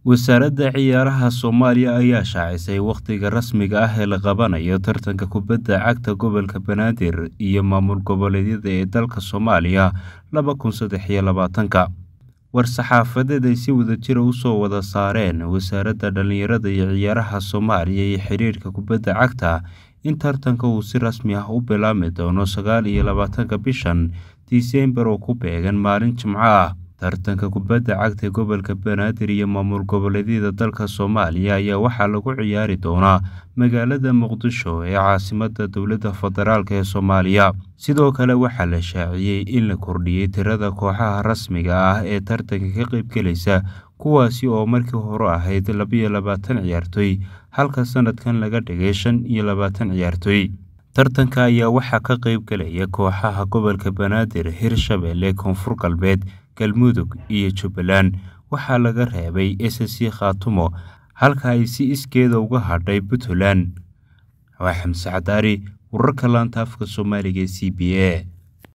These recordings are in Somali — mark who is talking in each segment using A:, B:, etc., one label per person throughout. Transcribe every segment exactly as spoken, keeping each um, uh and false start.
A: wasaaradda ciyaaraha Soomaaliya ayaa shaacisay waqtiga rasmiga ah ee la qabanayo tartanka kubadda cagta gobolka Banaadir iyo maamul goboleedyada ee dalka Soomaaliya laba kun saddex iyo labaatan. war-saxaafadeed ay si wadajir ah u soo wada saareen wasaaradda dhalinyarada iyo ciyaaraha Soomaaliya iyo xiriirka kubadda cagta in tartanka uu si rasmi ah u bilaabmi doono sagaal iyo labaatanka bishan Diseembar oo ku beegan maalin Jimco ah. tartanka kubadda cagta gobolka Banaadir iyo maamul goboleedyada dalka Soomaaliya ayaa waxaa lagu ciyaari doonaa magaalada Muqdisho ee caasimadda dowladda federaalka ee Soomaaliya. sidoo kale waxaa la shaaciyay in la kordhiyay tirada kooxaha rasmiga ah ee tartanka ka qayb galaysa kuwaasi oo markii hore ahayd laba iyo labaatan ciyaartoy halka sanadkan laga dhigay shan iyo labaatan ciyaartoy. tartanka ayaa waxaa ka qayb galaya kooxaha gobolka Banaadir, Hirshabelle, Koonfur Galbeed, Galmudug iyo Jubbaland. waxaa laga reebay S C Khaatumo halka ay si iskeeda uga hadhay Puntland. waa Xamse Cadaari, wararka laanta afka Soomaaliga ee C B A.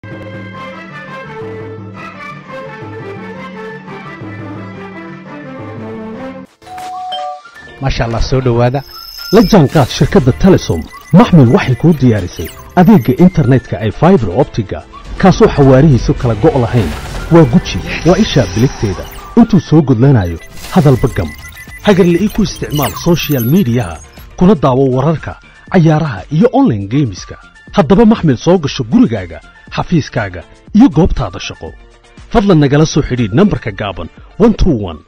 B: maasha Allah soo dhawaada la jaanqaad shirkadda Telesom maxmil waxay ku diyaarisay adeegga internetka ay fiber optiga kaasoo xawaarihiisu kala go' lahayn waa guji waa isha biligteeda intuu soo gudlanayo hadalba gam hagarla ii ku isticmaal social media kuna daawo wararka cayaaraha iyo online gameska haddaba maxmil soo gasho gurigaaga xafiiskaaga iyo goobtaada shaqo fadlan nagala soo xidhiidh nambarka gaaban one two one